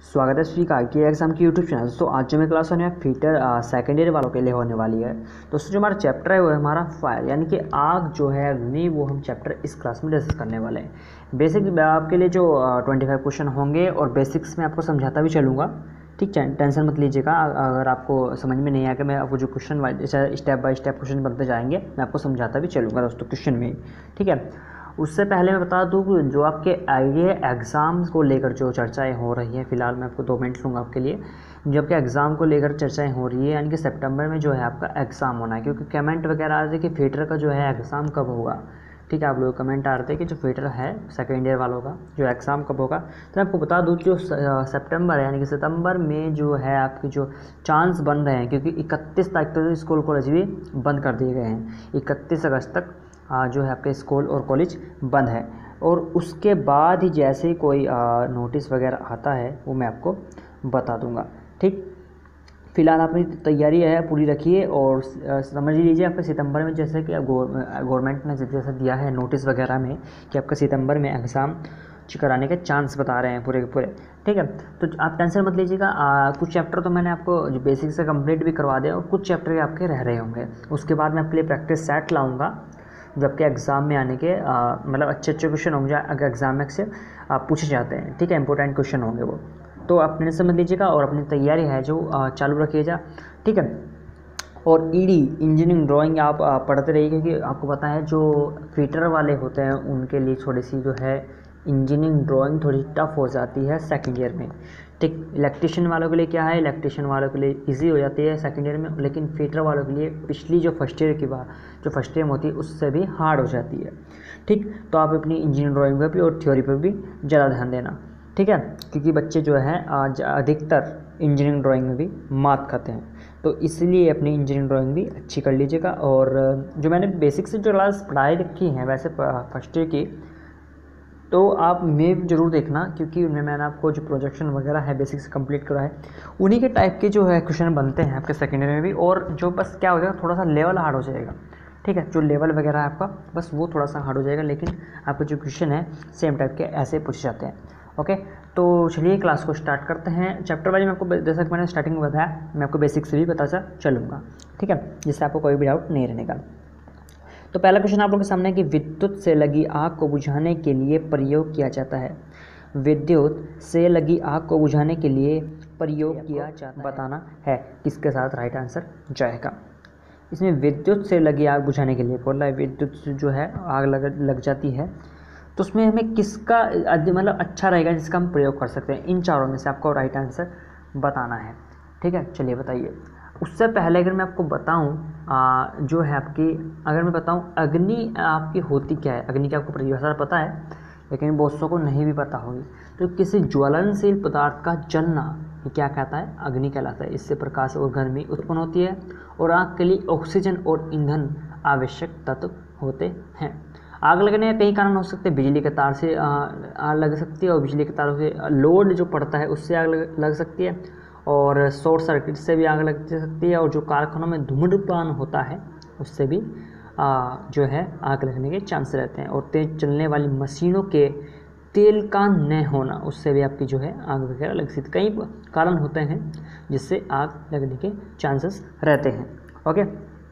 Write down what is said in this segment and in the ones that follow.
स्वागत है श्री कार्की एग्जाम की यूट्यूब चैनल। तो आज जो मैं क्लास होने फीटर सेकेंड ईयर वालों के लिए होने वाली है। दोस्तों जो हमारा चैप्टर है वो है हमारा फायर यानी कि आग जो है अग्नि, वो हम चैप्टर इस क्लास में डिस्कस करने वाले हैं। बेसिक आपके लिए जो 25 क्वेश्चन होंगे और बेसिक्स में आपको समझाता भी चलूँगा, ठीक है, टेंशन मत लीजिएगा। अगर आपको समझ में नहीं आया, मैं आपको जो question step by step question बनते जाएंगे, मैं आपको समझाता भी चलूँगा दोस्तों क्वेश्चन में, ठीक है। उससे पहले मैं बता दूं कि जो आपके आईए एग्ज़ाम्स को लेकर जो चर्चाएं हो रही हैं, फ़िलहाल मैं आपको 2 मिनट लूँगा आपके लिए। जब के एग्ज़ाम को लेकर चर्चाएं हो रही है, यानी कि सितंबर में जो है आपका एग्ज़ाम होना है, क्योंकि कमेंट वगैरह आ रहे थे कि फीटर का जो है एग्ज़ाम कब होगा, ठीक है। आप लोग कमेंट आ रहे थे कि जो फीटर है सेकेंड ईयर वालों का जो एग्ज़ाम कब होगा। तो मैं आपको बता दूँ जो सितंबर है, यानी कि सितंबर में जो है आपके जो चांस बन रहे हैं, क्योंकि 31 तारीख तक स्कूल कॉलेज भी बंद कर दिए गए हैं। 31 अगस्त तक जो है आपके स्कूल और कॉलेज बंद है, और उसके बाद ही जैसे ही कोई नोटिस वगैरह आता है वो मैं आपको बता दूंगा, ठीक। फ़िलहाल अपनी तैयारी है पूरी रखिए, और समझ लीजिए आपके सितंबर में जैसे कि गवर्नमेंट ने जैसा दिया है नोटिस वगैरह में कि आपका सितंबर में एग्ज़ाम कराने के चांस बता रहे हैं पूरे के पूरे, ठीक है। तो आप टेंशन मत लीजिएगा। कुछ चैप्टर तो मैंने आपको जो बेसिक से कंप्लीट भी करवा दिया, और कुछ चैप्टर आपके रह रहे होंगे। उसके बाद मैं आपके लिए प्रैक्टिस सेट लाऊंगा जबकि एग्ज़ाम में आने के मतलब अच्छे क्वेश्चन होंगे अगर एग्ज़ाम में से पूछे जाते हैं, ठीक है, इंपॉर्टेंट क्वेश्चन होंगे वो। तो आप अपने समझ लीजिएगा और अपनी तैयारी है जो चालू रखिएगा, ठीक है। और ईडी इंजीनियरिंग ड्राइंग आप पढ़ते रहिए, क्योंकि आपको पता है जो फीटर वाले होते हैं उनके लिए थोड़ी सी जो है इंजीनियरिंग ड्राइंग थोड़ी टफ हो जाती है सेकेंड ईयर में, ठीक। इलेक्ट्रिशियन वालों के लिए क्या है, इलेक्ट्रिशियन वालों के लिए इजी हो जाती है सेकेंड ईयर में, लेकिन फीटर वालों के लिए पिछली जो फर्स्ट ईयर की बात जो फर्स्ट ईयर में होती है उससे भी हार्ड हो जाती है, ठीक। तो आप अपनी इंजीनियरिंग ड्राइंग पर भी और थ्योरी पर भी ज़्यादा ध्यान देना, ठीक है, क्योंकि बच्चे जो है आज अधिकतर इंजीनियरिंग ड्राइंग में भी मात खाते हैं। तो इसलिए अपनी इंजीनियरिंग ड्राइंग भी अच्छी कर लीजिएगा। और जो मैंने बेसिक से जो क्लास पढ़ाई रखी हैं वैसे फर्स्ट ईयर की, तो आप में ज़रूर देखना, क्योंकि उनमें मैंने आपको जो प्रोजेक्शन वगैरह है बेसिक से कंप्लीट करा है, उन्हीं के टाइप के जो है क्वेश्चन बनते हैं आपके सेकेंड ईयर में भी। और जो बस क्या हो जाएगा, थोड़ा सा लेवल हार्ड हो जाएगा, ठीक है, जो लेवल वगैरह है आपका बस वो थोड़ा सा हार्ड हो जाएगा, लेकिन आपके जो क्वेश्चन है सेम टाइप के ऐसे पूछे जाते हैं, ओके। तो चलिए क्लास को स्टार्ट करते हैं। चैप्टर वाइज मैं आपको जैसा कि मैंने स्टार्टिंग में बताया, मैं आपको बेसिक से भी बताता चलूँगा, ठीक है, जिससे आपको कोई भी डाउट नहीं रहने का। तो पहला क्वेश्चन आप लोगों के सामने है कि विद्युत से लगी आग को बुझाने के लिए प्रयोग किया जाता है। विद्युत से लगी आग को बुझाने के लिए प्रयोग किया जाता है, बताना है किसके साथ राइट आंसर जाएगा। इसमें विद्युत से लगी आग बुझाने के लिए बोला है, विद्युत से जो है आग लग जाती है, तो उसमें हमें किसका मतलब अच्छा रहेगा जिसका हम प्रयोग कर सकते हैं। इन चारों में से आपको राइट आंसर बताना है, ठीक है। चलिए बताइए। उससे पहले अगर मैं आपको बताऊं जो है आपकी, अगर मैं बताऊं अग्नि आपकी होती क्या है, अग्नि की आपको परिभाषा पता है, लेकिन बहुतों को नहीं भी पता होगी। तो किसी ज्वलनशील पदार्थ का जलना ये क्या कहता है, अग्नि कहलाता है। इससे प्रकाश और गर्मी उत्पन्न होती है, और आग के लिए ऑक्सीजन और ईंधन आवश्यक तत्व होते हैं। आग लगने के कई कारण हो सकते हैं, बिजली के तार से आग लग सकती है, और बिजली के तारों से लोड जो पड़ता है उससे आग लग सकती है, और शॉर्ट सर्किट से भी आग लग सकती है, और जो कारखानों में धूम्रपान होता है उससे भी जो है आग लगने के चांस रहते हैं, और तेज चलने वाली मशीनों के तेल का न होना उससे भी आपकी जो है आग वगैरह लग सकती है। कई कारण होते हैं जिससे आग लगने के चांसेस रहते हैं, ओके।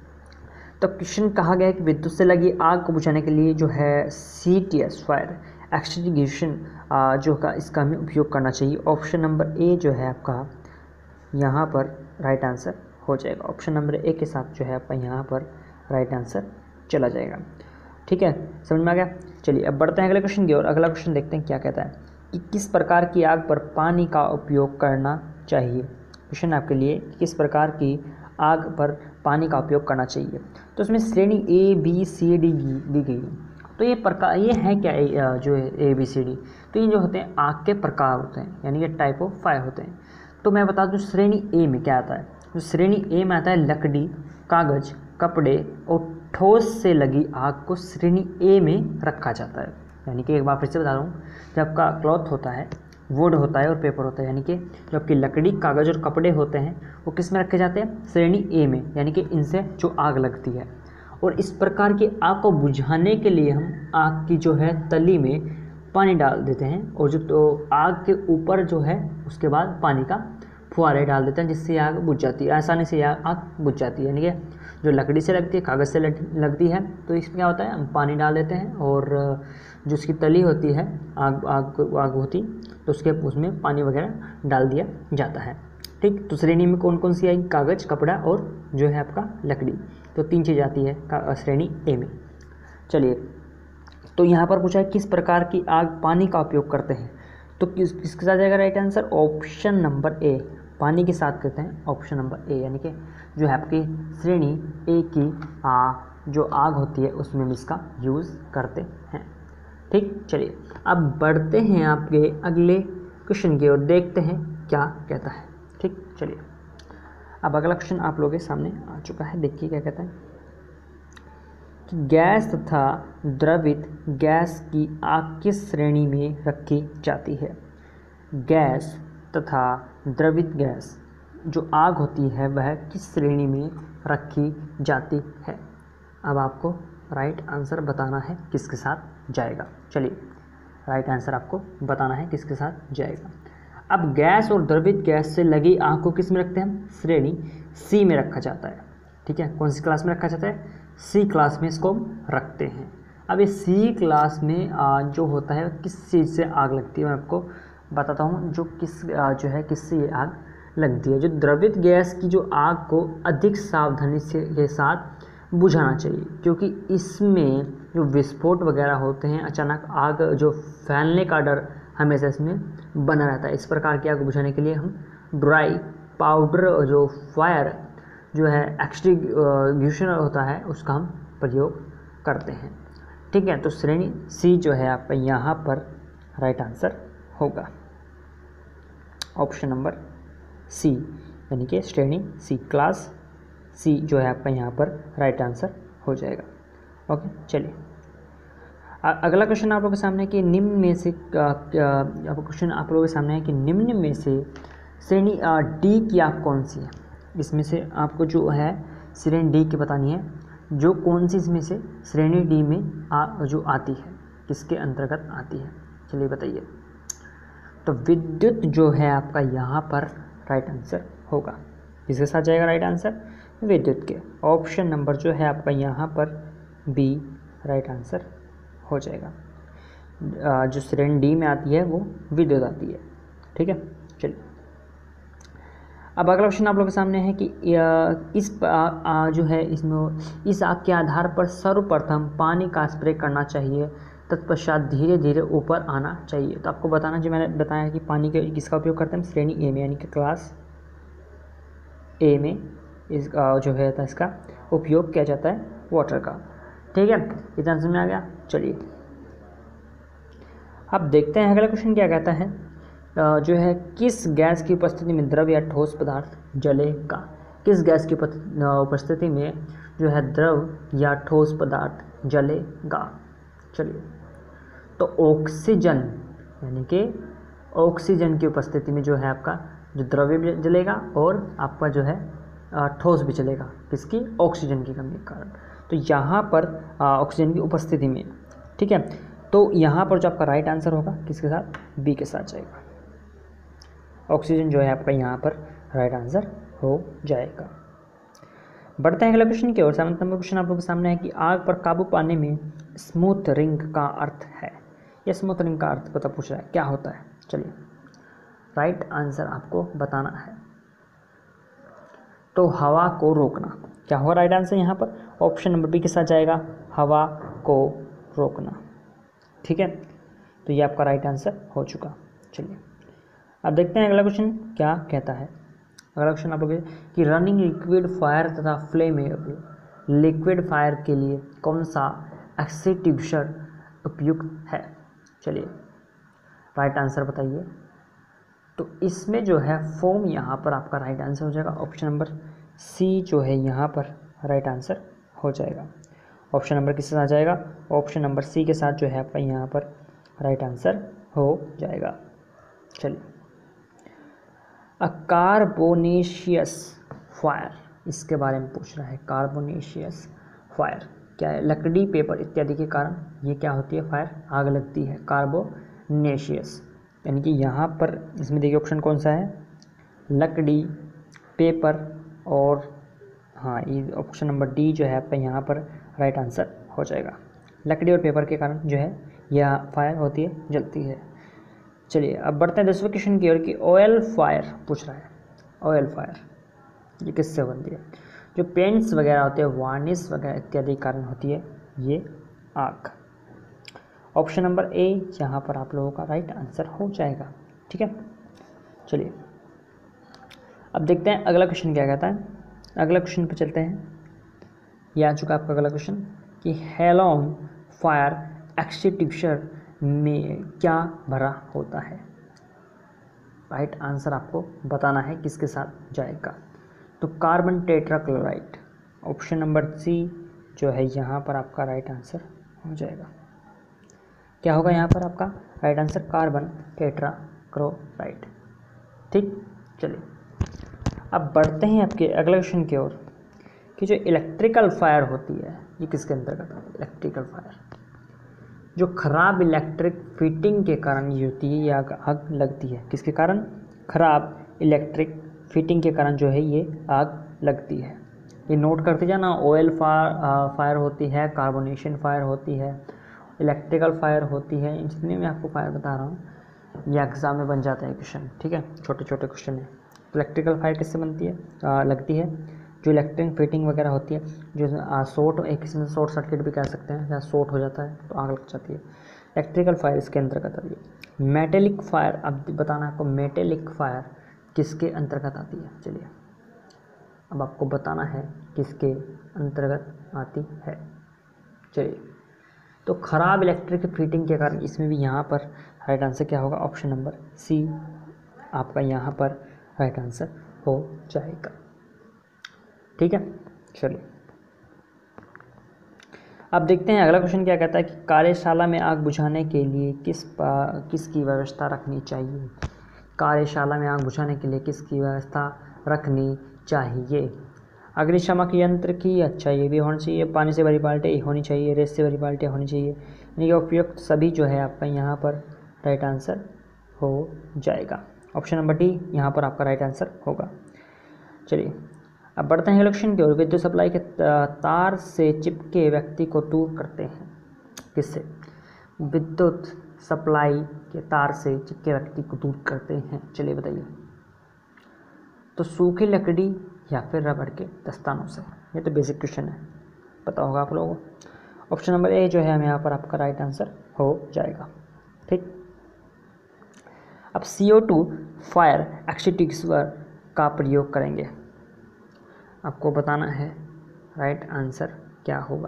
तो क्वेश्चन कहा गया है कि विद्युत से लगी आग को बुझाने के लिए जो है CTS फायर एक्सटिंग्विशन जो का इसका हमें उपयोग करना चाहिए। ऑप्शन नंबर ए जो है आपका यहाँ पर राइट आंसर हो जाएगा। ऑप्शन नंबर ए के साथ जो है आपका यहाँ पर राइट आंसर चला जाएगा, ठीक है, समझ में आ गया। चलिए अब बढ़ते हैं अगले क्वेश्चन की ओर। अगला क्वेश्चन देखते हैं क्या कहता है कि किस प्रकार की आग पर पानी का उपयोग करना चाहिए। क्वेश्चन आपके लिए किस प्रकार की आग पर पानी का उपयोग करना चाहिए। तो इसमें श्रेणी ABCD दी गई है। तो ये प्रकार ये है क्या, जो है ABCD, तो ये जो होते हैं आग के प्रकार होते हैं, यानी ये टाइप ऑफ फायर होते हैं। तो मैं बता दूं श्रेणी ए में क्या आता है। तो श्रेणी ए में आता है लकड़ी, कागज, कपड़े और ठोस से लगी आग को श्रेणी ए में रखा जाता है। यानी कि एक बार फिर से बता रहा हूँ, जब आपका क्लॉथ होता है, वुड होता है और पेपर होता है, यानी कि जो आपकी लकड़ी, कागज और कपड़े होते हैं वो किस में रखे जाते हैं, श्रेणी ए में, यानी कि इनसे जो आग लगती है। और इस प्रकार की आग को बुझाने के लिए हम आग की जो है तली में पानी डाल देते हैं और जो तो आग के ऊपर जो है उसके बाद पानी का फुहारे डाल देते हैं, जिससे आग बुझ जाती है, आसानी से आग बुझ जाती है। यानी कि जो लकड़ी से लगती है, कागज़ से लगती है, तो इसमें क्या होता है, हम पानी डाल देते हैं और जो उसकी तली होती है, आग होती, तो उसमें पानी वगैरह डाल दिया जाता है। ठीक, तो श्रेणी में कौन कौन सी आई, कागज़, कपड़ा और जो है आपका लकड़ी, तो 3 चीज़ आती है श्रेणी ए में। चलिए, तो यहाँ पर पूछा है किस प्रकार की आग पानी का उपयोग करते हैं, तो किसके साथ जाएगा right answer, option number A, पानी के साथ करते हैं, ऑप्शन नंबर ए, यानी कि जो है आपकी श्रेणी ए की जो आग होती है उसमें हम इसका यूज़ करते हैं। ठीक, चलिए अब बढ़ते हैं आपके अगले क्वेश्चन की ओर, देखते हैं क्या कहता है। ठीक, चलिए अब अगला क्वेश्चन आप लोगों के सामने आ चुका है, देखिए क्या कहता है कि गैस तथा द्रवित गैस की आग किस श्रेणी में रखी जाती है। गैस तथा द्रवित गैस जो आग होती है वह किस श्रेणी में रखी जाती है। अब आपको राइट आंसर बताना है किसके साथ जाएगा। चलिए, राइट आंसर आपको बताना है किसके साथ जाएगा। अब गैस और द्रवित गैस से लगी आग को किस में रखते हैं, श्रेणी सी में रखा जाता है। ठीक है, कौन सी क्लास में रखा जाता है, सी क्लास में इसको हम रखते हैं। अब ये सी क्लास में जो होता है किस चीज़ से आग लगती है, मैं आपको बताता हूँ, जो किससे ये आग लगती है। जो द्रवित गैस की जो आग को अधिक सावधानी से के साथ बुझाना चाहिए, क्योंकि इसमें जो विस्फोट वगैरह होते हैं, अचानक आग जो फैलने का डर हमेशा इसमें बना रहता है। इस प्रकार की आग बुझाने के लिए हम ड्राई पाउडर जो फायर जो है एक्सटिंग्विशर होता है उसका हम प्रयोग करते हैं। ठीक है, तो श्रेणी सी जो है आपका यहाँ पर राइट आंसर होगा, ऑप्शन नंबर सी, यानी कि श्रेणी सी, क्लास सी जो है आपका यहाँ पर राइट आंसर हो जाएगा। ओके, चलिए अगला क्वेश्चन आप लोगों के सामने कि निम्न में से क्वेश्चन आप लोगों के सामने है कि निम्न में से श्रेणी डी की आग कौन सी है। इसमें से आपको जो है श्रेणी डी की बतानी है, जो कौन सी इसमें से श्रेणी डी में जो आती है, किसके अंतर्गत आती है। चलिए बताइए, तो विद्युत जो है आपका यहाँ पर राइट आंसर होगा, किसके साथ जाएगा राइट आंसर, विद्युत के, ऑप्शन नंबर जो है आपका यहाँ पर बी राइट आंसर हो जाएगा। जो श्रेणी डी में आती है वो विद्युत आती है। ठीक है, चलिए अब अगला क्वेश्चन आप लोगों के सामने है कि जो है इसमें इस आग के आधार पर सर्वप्रथम पानी का स्प्रे करना चाहिए, तत्पश्चात धीरे धीरे ऊपर आना चाहिए। तो आपको बताना, जो मैंने बताया कि पानी के किसका उपयोग करते हैं, श्रेणी ए में, यानी कि क्लास ए में इसका जो है इसका उपयोग किया जाता है वाटर का। ठीक है, इतना समझ में आ गया। चलिए अब देखते हैं अगला क्वेश्चन क्या कहता है, जो है किस गैस की उपस्थिति में द्रव या ठोस पदार्थ जलेगा। किस गैस की उपस्थिति में जो है द्रव या ठोस पदार्थ जलेगा। चलिए, तो ऑक्सीजन, यानी कि ऑक्सीजन की उपस्थिति में जो है आपका जो द्रव्य भी जलेगा और आपका जो है ठोस भी चलेगा, किसकी, ऑक्सीजन की कमी के कारण। तो यहाँ पर ऑक्सीजन की उपस्थिति में, ठीक है, तो यहाँ पर जो आपका राइट आंसर होगा किसके साथ, बी के साथ जाएगा, ऑक्सीजन जो है आपका यहाँ पर राइट आंसर हो जाएगा। बढ़ते हैं अगला क्वेश्चन की ओर। 7 नंबर क्वेश्चन आप लोगों के सामने है कि आग पर काबू पाने में स्मूथ रिंग का अर्थ है। यह स्मूथ रिंग का अर्थ पता पूछ रहा है, क्या होता है। चलिए राइट आंसर आपको बताना है, तो हवा को रोकना। क्या होगा राइट आंसर यहाँ पर, ऑप्शन नंबर बी के साथ जाएगा, हवा को रोकना। ठीक है, तो ये आपका राइट आंसर हो चुका। चलिए अब देखते हैं अगला क्वेश्चन क्या कहता है। अगला क्वेश्चन आप लोग कि रनिंग लिक्विड फायर तथा फ्लेमेबल लिक्विड फायर के लिए कौन सा एक्सटिंग्विशर उपयुक्त है। चलिए राइट आंसर बताइए। तो इसमें जो है फोम यहाँ पर आपका राइट आंसर हो जाएगा, ऑप्शन नंबर सी जो है यहाँ पर राइट आंसर हो जाएगा। ऑप्शन नंबर किसके साथ जाएगा, ऑप्शन नंबर सी के साथ जो है आपका यहाँ पर राइट आंसर हो जाएगा। चलिए कार्बोनेशियस फायर, इसके बारे में पूछ रहा है, कार्बोनेशियस फायर क्या है, लकड़ी, पेपर इत्यादि के कारण ये क्या होती है, फायर, आग लगती है। कार्बोनेशियस, यानी कि यहाँ पर इसमें देखिए ऑप्शन कौन सा है, लकड़ी, पेपर और हाँ ये ऑप्शन नंबर डी जो है आपका यहाँ पर राइट आंसर हो जाएगा। लकड़ी और पेपर के कारण जो है यह फायर होती है, जलती है। चलिए अब बढ़ते हैं 10वें क्वेश्चन की ओर कि ऑयल फायर पूछ रहा है। ऑयल फायर ये किससे बनती है, जो पेंट्स वगैरह होते हैं, वार्निश वगैरह इत्यादि कारण होती है ये आग। ऑप्शन नंबर ए यहाँ पर आप लोगों का राइट आंसर हो जाएगा। ठीक है, चलिए अब देखते हैं अगला क्वेश्चन क्या कहता है। अगला क्वेश्चन पे चलते हैं। ये आ चुका आपका अगला क्वेश्चन कि हेलोन फायर एक्सटिंग्विशर में क्या भरा होता है। राइट आंसर आपको बताना है किसके साथ जाएगा। तो carbon tetrachloride, option number C जो है यहाँ पर आपका राइट आंसर हो जाएगा। क्या होगा यहाँ पर आपका राइट आंसर, कार्बन टेट्राक्लोराइड। ठीक, चलिए अब बढ़ते हैं आपके अगले क्वेश्चन की ओर कि जो इलेक्ट्रिकल फायर होती है ये किसके अंतर्गत है। इलेक्ट्रिकल फायर जो खराब इलेक्ट्रिक फिटिंग के कारण ये होती है, ये आग लगती है। किसके कारण, खराब इलेक्ट्रिक फिटिंग के कारण जो है ये आग लगती है। ये नोट करते जाना, ऑयल फायर होती है, कार्बोनेशन फायर होती है, इलेक्ट्रिकल फायर होती है। इसलिए मैं आपको फायर बता रहा हूँ, ये एग्जाम में बन जाता है क्वेश्चन। ठीक है, छोटे छोटे क्वेश्चन है। इलेक्ट्रिकल फायर किससे बनती है, लगती है, जो इलेक्ट्रिक फिटिंग वगैरह होती है, जो शॉर्ट, एक किस्म से शॉर्ट सर्किट भी कह सकते हैं, जहाँ शॉर्ट हो जाता है तो आग लग जाती है। इलेक्ट्रिकल फायर इसके अंतर्गत आती है। मेटेलिक फायर, अब बताना आपको मेटेलिक फायर किसके अंतर्गत आती है। चलिए अब आपको बताना है किसके अंतर्गत आती है। चलिए तो खराब इलेक्ट्रिक फिटिंग के कारण इसमें भी यहाँ पर राइट आंसर क्या होगा, ऑप्शन नंबर सी आपका यहाँ पर राइट आंसर हो जाएगा। ठीक है, चलिए अब देखते हैं अगला क्वेश्चन क्या कहता है कि कार्यशाला में आग बुझाने के लिए किसकी व्यवस्था रखनी चाहिए। कार्यशाला में आग बुझाने के लिए किसकी व्यवस्था रखनी चाहिए। अग्निशामक यंत्र की, अच्छा ये भी होना चाहिए, पानी से भरी बाल्टी होनी चाहिए, रेत से भरी बाल्टी होनी चाहिए। यानी उपयुक्त सभी जो है आपका यहाँ पर राइट आंसर हो जाएगा। ऑप्शन नंबर डी यहाँ पर आपका राइट आंसर होगा। चलिए अब बढ़ते हैं इलेक्शन की ओर। विद्युत सप्लाई के तार से चिपके व्यक्ति को दूर करते हैं। किससे, विद्युत सप्लाई के तार से चिपके व्यक्ति को दूर करते हैं। चलिए बताइए, तो सूखी लकड़ी या फिर रबड़ के दस्तानों से। ये तो बेसिक क्वेश्चन है, पता होगा आप लोगों को। ऑप्शन नंबर ए जो है हम यहाँ पर आपका राइट आंसर हो जाएगा। ठीक, अब CO2 फायर एक्सटिंग्विशर का प्रयोग करेंगे। आपको बताना है राइट आंसर क्या होगा।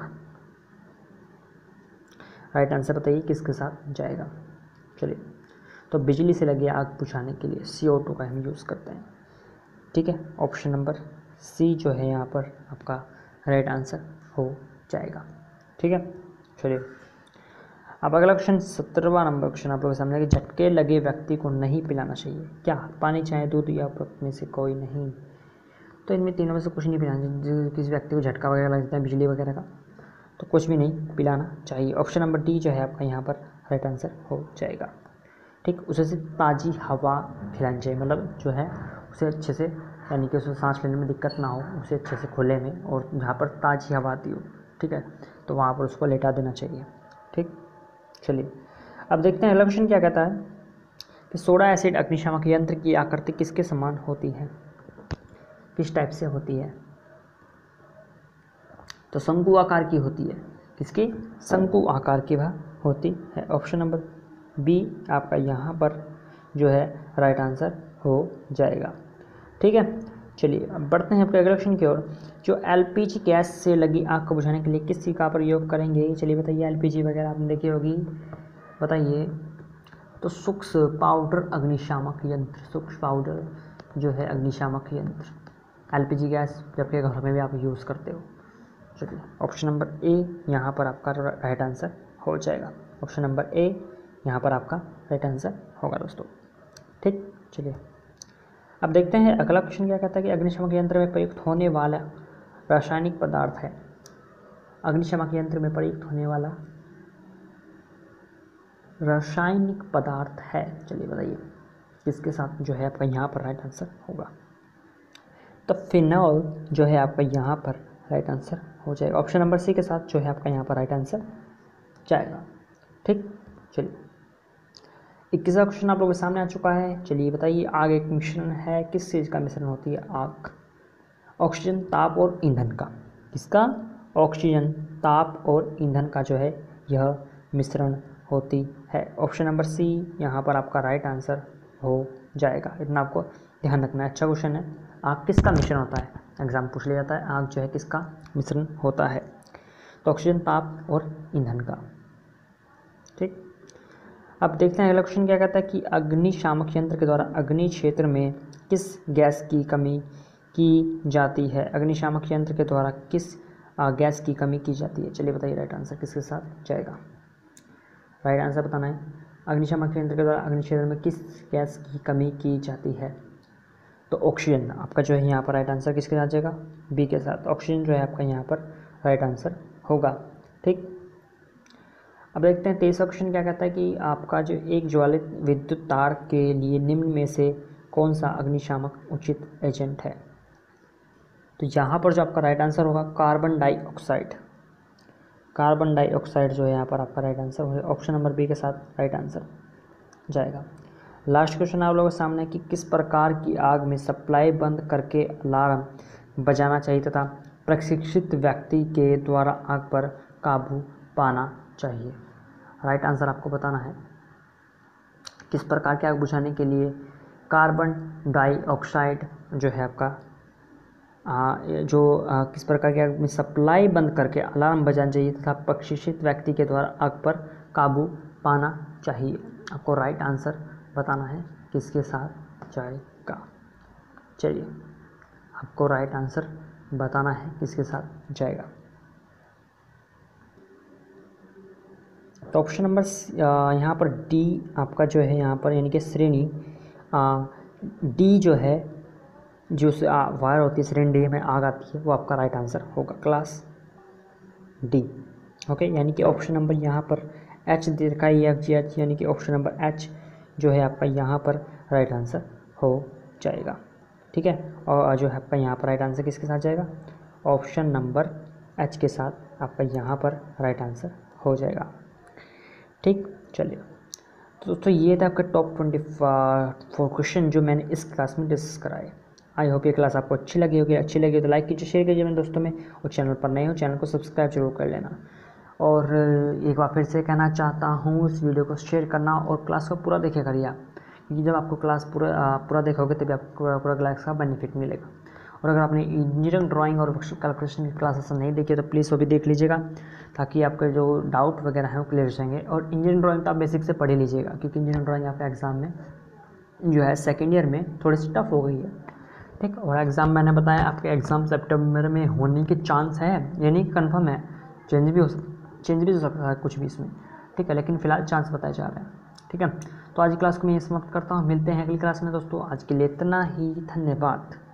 राइट आंसर बताइए किसके साथ जाएगा। चलिए तो बिजली से लगी आग बुझाने के लिए CO2 का हम यूज़ करते हैं। ठीक है, ऑप्शन नंबर सी जो है यहाँ पर आपका राइट आंसर हो जाएगा। ठीक है, चलिए अब अगला क्वेश्चन 17वां नंबर क्वेश्चन आप लोगों के सामने कि झटके लगे व्यक्ति को नहीं पिलाना चाहिए। क्या, पानी, चाय, दूध या में से कोई नहीं। तो इनमें तीनों में से कुछ नहीं पिलाना चाहिए। किसी व्यक्ति को झटका वगैरह लगता है बिजली वगैरह का, तो कुछ भी नहीं पिलाना चाहिए। ऑप्शन नंबर डी जो है आपका यहाँ पर राइट आंसर हो जाएगा। ठीक, उसे से ताज़ी हवा खिलानी चाहिए, मतलब जो है उसे अच्छे से, यानी कि उसे सांस लेने में दिक्कत ना हो, उसे अच्छे से खुले में, और जहाँ पर ताज़ी हवा आती हो, ठीक है, तो वहाँ पर उसको लेटा देना चाहिए। ठीक, चलिए अब देखते हैं अगला क्वेश्चन क्या कहता है कि सोडा एसिड अग्निशामक यंत्र की आकृति किसके समान होती है, किस टाइप से होती है। तो शंकु आकार की होती है। किसकी, शंकु आकार की वह होती है। ऑप्शन नंबर बी आपका यहाँ पर जो है राइट आंसर हो जाएगा। ठीक है, चलिए अब बढ़ते हैं आपके अगले क्वेश्चन की ओर। जो LPG गैस से लगी आग को बुझाने के लिए किस चीज़ का प्रयोग करेंगे। चलिए बताइए, LPG वगैरह आपने देखी होगी, बताइए। तो सूक्ष्म पाउडर अग्निशामक यंत्र, सूक्ष्म पाउडर जो है अग्निशामक यंत्र, LPG गैस जबकि घर में भी आप यूज़ करते हो। चलिए ऑप्शन नंबर ए यहाँ पर आपका राइट आंसर हो जाएगा। ऑप्शन नंबर ए यहाँ पर आपका राइट आंसर होगा दोस्तों। ठीक, चलिए अब देखते हैं अगला क्वेश्चन क्या कहता है कि अग्निशामक यंत्र में प्रयुक्त होने वाला रासायनिक पदार्थ है। अग्निशामक यंत्र में प्रयुक्त होने वाला रासायनिक पदार्थ है। चलिए बताइए किसके साथ जो है आपका यहाँ पर राइट आंसर होगा। तो फिनॉल जो है आपका यहाँ पर राइट आंसर हो जाएगा। ऑप्शन नंबर सी के साथ जो है आपका यहाँ पर राइट आंसर जाएगा। ठीक, चलिए 21वां क्वेश्चन आप लोगों के सामने आ चुका है। चलिए बताइए, आग एक मिश्रण है, किस चीज़ का मिश्रण होती है आग? ऑक्सीजन, ताप और ईंधन का। किसका? ऑक्सीजन, ताप और ईंधन का जो है यह मिश्रण होती है। ऑप्शन नंबर सी यहाँ पर आपका राइट आंसर हो जाएगा। इतना आपको ध्यान रखना है। अच्छा क्वेश्चन है। आग किसका मिश्रण होता है? एग्जाम पूछ लिया जाता है, आग जो है किसका मिश्रण होता है? तो ऑक्सीजन, ताप और ईंधन का। ठीक, अब देखते हैं अगला क्वेश्चन क्या कहता है कि अग्निशामक यंत्र के द्वारा अग्नि क्षेत्र में किस गैस की कमी की जाती है? अग्निशामक यंत्र के द्वारा किस गैस की कमी की जाती है? चलिए बताइए राइट आंसर किसके साथ जाएगा। राइट आंसर बताना है। अग्निशामक यंत्र के द्वारा अग्नि क्षेत्र में किस गैस की कमी की जाती है? तो ऑक्सीजन आपका जो है यहाँ पर राइट आंसर किसके साथ जाएगा? बी के साथ। ऑक्सीजन जो है आपका यहाँ पर राइट आंसर होगा। ठीक, अब देखते हैं 23वां क्वेश्चन क्या कहता है कि आपका जो एक ज्वलित विद्युत तार के लिए निम्न में से कौन सा अग्निशामक उचित एजेंट है? तो यहाँ पर जो आपका राइट आंसर होगा कार्बन डाइऑक्साइड। कार्बन डाइऑक्साइड जो है यहाँ पर आपका राइट आंसर होगा। ऑप्शन नंबर बी के साथ राइट आंसर जाएगा। लास्ट क्वेश्चन आप लोगों के सामने कि किस प्रकार की आग में सप्लाई बंद करके अलार्म बजाना चाहिए तथा प्रशिक्षित व्यक्ति के द्वारा आग पर काबू पाना चाहिए? राइट आंसर आपको बताना है। किस प्रकार की आग बुझाने के लिए कार्बन डाइऑक्साइड जो है आपका किस प्रकार की आग में सप्लाई बंद करके अलार्म बजाना चाहिए तथा प्रशिक्षित व्यक्ति के द्वारा आग पर काबू पाना चाहिए? आपको राइट आंसर बताना है किसके साथ जाएगा। चलिए आपको राइट आंसर बताना है किसके साथ जाएगा। तो ऑप्शन नंबर यहाँ पर डी आपका जो है यहाँ पर यानी कि श्रेणी डी जो है जो वायर होती है श्रेणी डी में आग आती है वो आपका राइट आंसर होगा, क्लास डी। ओके, यानी कि ऑप्शन नंबर यहाँ पर एच दिखाई एफ जी एच, यानी कि ऑप्शन नंबर एच जो है आपका यहाँ पर राइट आंसर हो जाएगा। ठीक है, और जो है आपका यहाँ पर राइट आंसर किसके साथ जाएगा? ऑप्शन नंबर एच के साथ आपका यहाँ पर राइट आंसर हो जाएगा। ठीक, चलिए तो दोस्तों ये था आपका टॉप 24 क्वेश्चन जो मैंने इस क्लास में डिस्कस कराए। आई होप ये क्लास आपको अच्छी लगी होगी। अच्छी लगी तो लाइक कीजिए, शेयर कीजिए मेरे दोस्तों में, और चैनल पर नए हो चैनल को सब्सक्राइब जरूर कर लेना। और एक बार फिर से कहना चाहता हूँ इस वीडियो को शेयर करना और क्लास को पूरा देखा करिए आप, क्योंकि जब आपको क्लास पूरा देखोगे तभी आपको पूरा क्लास का बेनिफिट मिलेगा। और अगर आपने इंजीनियरिंग ड्राइंग और कैलकुलेशन की क्लासेस नहीं देखी तो प्लीज़ वो भी देख लीजिएगा, ताकि आपके जो डाउट वगैरह हैं वो क्लियर हो जाएंगे। और इंजीनियरिंग ड्राइंग तो आप बेसिक से पढ़ ही लीजिएगा, क्योंकि इंजीनियरिंग ड्राइंग आपके एग्ज़ाम में जो है सेकेंड ईयर में थोड़ी सी टफ हो गई है। ठीक, और एग्ज़ाम मैंने बताया आपके एग्ज़ाम सितंबर में होने के चांस है, यानी कन्फर्म है, चेंज भी हो सकता है कुछ भी इसमें। ठीक है, लेकिन फ़िलहाल चांस बताए जा रहे हैं। ठीक है, तो आज की क्लास को मैं ये समाप्त करता हूँ। मिलते हैं अगली क्लास में दोस्तों। आज के लिए इतना ही, धन्यवाद।